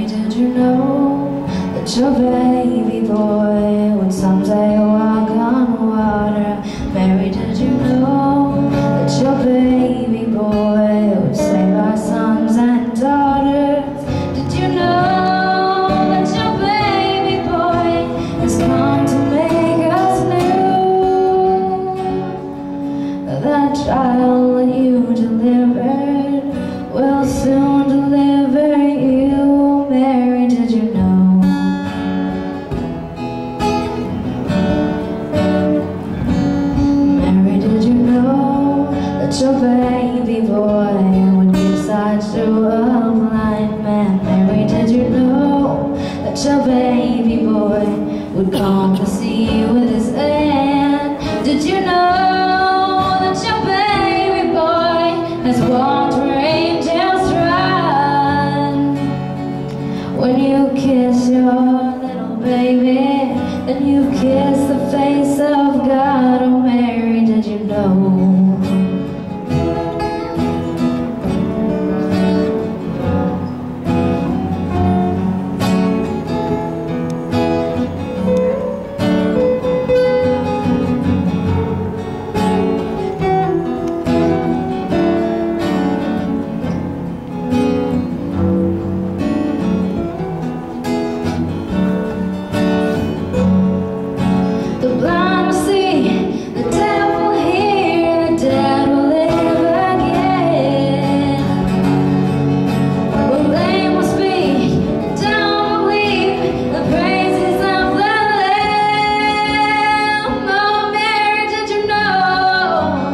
did you know that your baby boy would someday walk on water? Mary, did you know that your baby boy would save our sons and daughters? Did you know that your baby boy has come to make us new? That child that you delivered will soon deliver you. Mary, did you know? Mary, did you know that your baby boy would give sight to a blind man? Mary, did you know that your baby boy would come to see you with his hand? Did you know that your baby boy has walked where angels run? When you kiss your little baby, then you kiss the face of God. Oh, Mary, did you know? The blind will see, the deaf will hear, the dead will live again. The lame will speak, the dumb will weep, the praises of the Lamb. Oh, Mary, did you know?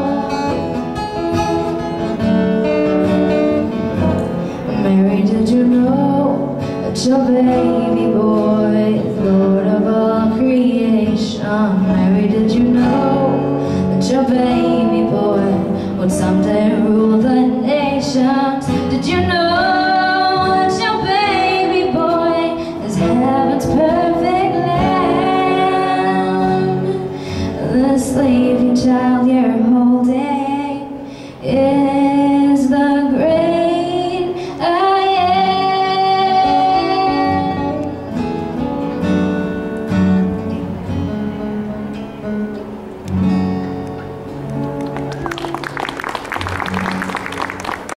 Mary, did you know that your baby boy is Lord of all creation? Mary, did you know that your baby boy would someday rule the nations?